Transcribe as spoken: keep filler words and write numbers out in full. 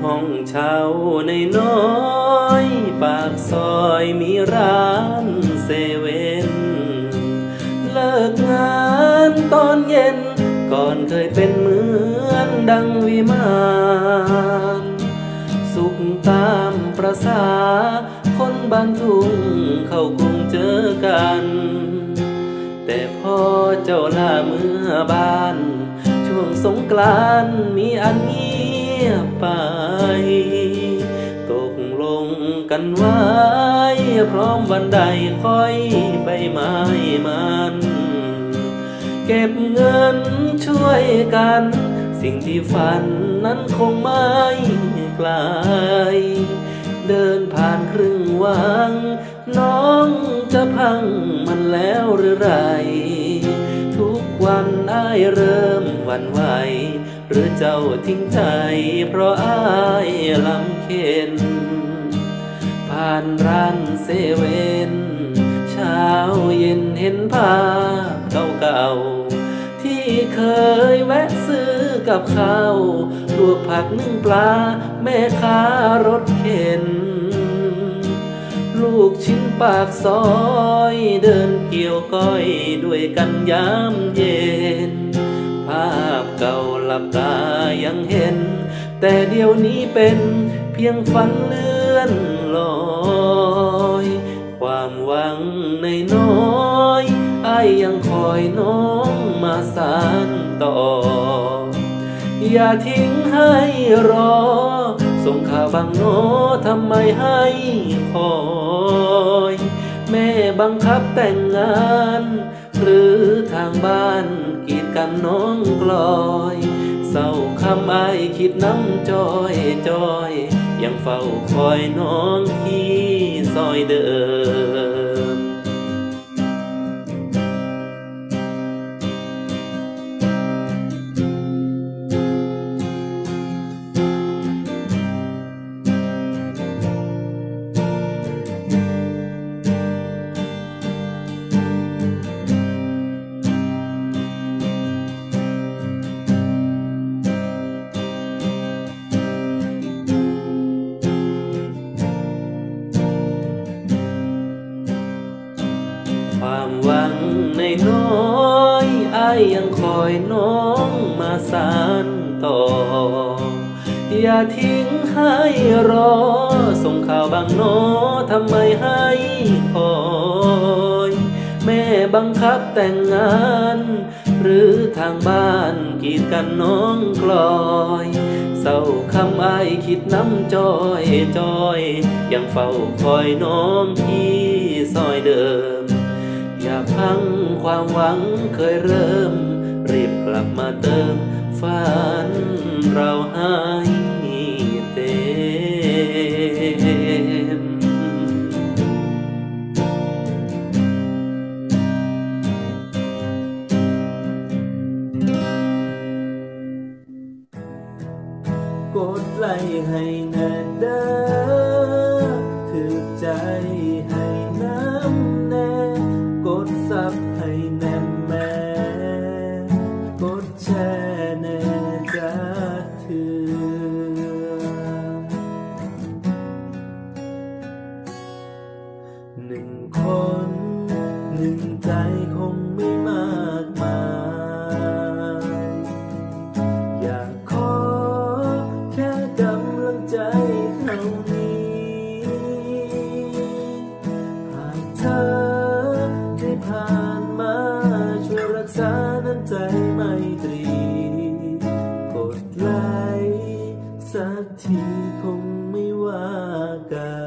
ห้องเช่าในน้อยปากซอยมีร้านเซเว่นเลิกงานตอนเย็นก่อนเคยเป็นเหมือนดังวิมานสุขตามประสาคนบ้านทุ่งเขาคงเจอกันแต่พอเจ้าลาเมื่อบ้านช่วงสงกรานต์มีอันเงียบไปตกลงกันไว้พร้อมวันใดค่อยไปไม้มันเก็บเงินช่วยกันสิ่งที่ฝันนั้นคงไม่ไกลเดินผ่านครึ่งวังน้องจะพังมันแล้วหรือไรทุกวันอ้ายเริ่มหวั่นไหวหรือเจ้าทิ้งใจเพราะอ้ายลำเค็ญผ่านร้านเซเว่นเช้าเย็นเห็นภาพเก่าๆที่เคยแวะซื้อกับข้าวลวกผักนึ่งปลาแม่ค้ารถเข็นลูกชิ้นปากซอยเดินเกี่ยวก้อยด้วยกันยามเย็นภาพเก่าหลับตายังเห็นแต่เดี๋ยวนี้เป็นเพียงฝันเลื่อนลอยความหวังในน้อยอ้ายยังคอยน้องมาสานต่ออย่าทิ้งให้รอส่งข่าวบางโนทำไมให้คอยแม่บังคับแต่งงานหรือทางบ้านกีดกันน้องกลอยเศร้าคำอ้ายคิดน้ำจอยจอยยังเฝ้าคอยน้องที่ซอยเดิมความหวังในน้อยอ้ายยังคอยน้องมาสานต่ออย่าทิ้งให้รอส่งข่าวบางโนทำไมให้คอยแม่บังคับแต่งงานหรือทางบ้านกีดกันน้องกลอยเศร้าคำอ้ายคิดน้ำจอยจอยยังเฝ้าคอยน้องที่ซอยเดิมอย่าพังความหวังเคยเริ่มรีบกลับมาเติมฝันเราให้เต็มกดไลค์ให้แน่เด้อถือใจให้น้ำแน่กดซับให้แน่แม่กดแชร์แน่จะถือหนึ่งคนหนึ่งใจคงไม่มากมายอยากขอแค่กำลังใจเท่านี้หากเธอได้ผ่านมาช่วยรักษาน้ำใจไมตรีกดไลค์สักทีคงไม่ว่ากัน